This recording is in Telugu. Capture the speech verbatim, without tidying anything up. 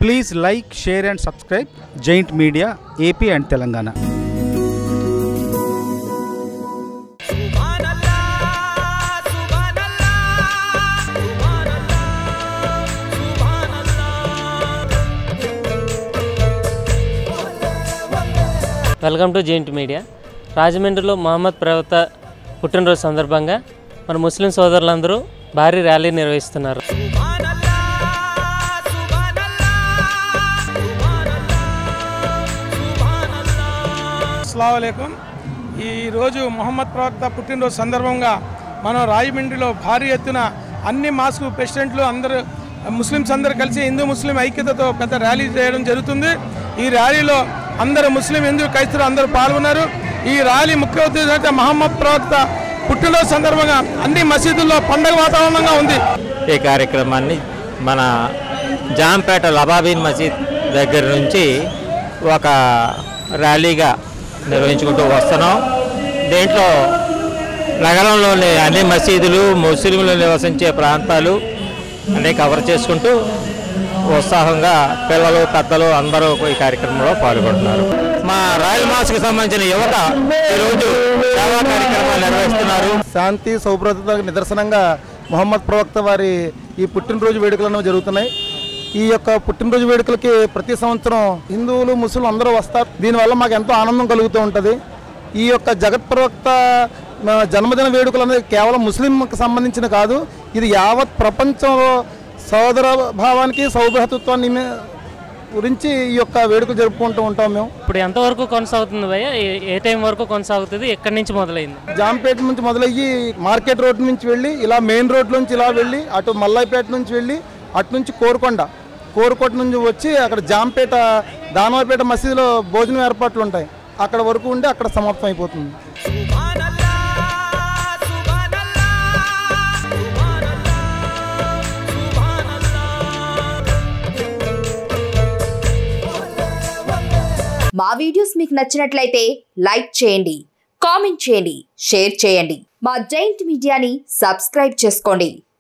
Please like, share and subscribe Giant Media A P and Telangana. Welcome to giant media. రాజమండ్రిలో మహమ్మద్ ప్రవక్త పుట్టినరోజు సందర్భంగా మన ముస్లిం సోదరులందరూ భారీ ర్యాలీ నిర్వహిస్తున్నారు. అస్సలాము అలైకుం. ఈరోజు మహమ్మద్ ప్రవక్త పుట్టినరోజు సందర్భంగా మనం రాజమండ్రిలో భారీ ఎత్తున అన్ని మాస్కు ప్రెసిడెంట్లు అందరూ ముస్లిమ్స్ అందరూ కలిసి హిందూ ముస్లిం ఐక్యతతో పెద్ద ర్యాలీ చేయడం జరుగుతుంది. ఈ ర్యాలీలో అందరూ ముస్లిం హిందూ క్రైస్తవులు అందరూ పాల్గొన్నారు. ఈ ర్యాలీ ముఖ్య ఉద్దేశం అయితే మహమ్మద్ ప్రవక్త పుట్టినరోజు సందర్భంగా అన్ని మసీదుల్లో పండుగ వాతావరణంగా ఉంది. ఈ కార్యక్రమాన్ని మన జాంపేట లబాబీన్ మసీద్ దగ్గర నుంచి ఒక ర్యాలీగా నిర్వహించుకుంటూ వస్తున్నాం. దీంట్లో నగరంలోని అన్ని మసీదులు, ముస్లింలు నివసించే ప్రాంతాలు అన్నీ కవర్ చేసుకుంటూ ఉత్సాహంగా పిల్లలు పెద్దలు అందరూ ఈ కార్యక్రమంలో పాల్గొంటున్నారు. మా రాయల్ మాస్కి సంబంధించిన యువత ఈరోజు సేవా కార్యక్రమాలు నిర్వహిస్తున్నారు. శాంతి సౌభ్రతకు నిదర్శనంగా మహమ్మద్ ప్రవక్త వారి ఈ పుట్టినరోజు వేడుకలను జరుగుతున్నాయి. ఈ యొక్క పుట్టినరోజు వేడుకలకి ప్రతి సంవత్సరం హిందువులు ముస్లింలు అందరూ వస్తారు. దీనివల్ల మాకు ఎంతో ఆనందం కలుగుతూ ఉంటుంది. ఈ యొక్క జగత్ ప్రవక్త జన్మదిన వేడుకలు అనేది కేవలం ముస్లింకి సంబంధించిన కాదు, ఇది యావత్ ప్రపంచంలో సోదర భావానికి సౌభ్రతత్వాన్ని గురించి ఈ యొక్క వేడుకలు జరుపుకుంటూ ఉంటాం మేము. ఇప్పుడు ఎంతవరకు కొనసాగుతుంది భయ్య? ఏ టైం వరకు కొనసాగుతుంది? ఎక్కడి నుంచి మొదలైంది? జాంపేట నుంచి మొదలయ్యి మార్కెట్ రోడ్ నుంచి వెళ్ళి ఇలా మెయిన్ రోడ్ నుంచి ఇలా వెళ్ళి అటు మల్లాయిపేట నుంచి వెళ్ళి అటు నుంచి కోరుకొండ కోరుకోట నుంచి వచ్చి అక్కడ జాంపేట దానవాపేట మసీదులో భోజనం ఏర్పాట్లు ఉంటాయి. అక్కడ వరకు ఉండి అక్కడ సమాప్తం అయిపోతుంది. మా వీడియోస్ మీకు నచ్చినట్లయితే లైక్ చేయండి, కామెంట్ చేయండి, షేర్ చేయండి. మా జైంట్ మీడియాని సబ్స్క్రైబ్ చేసుకోండి.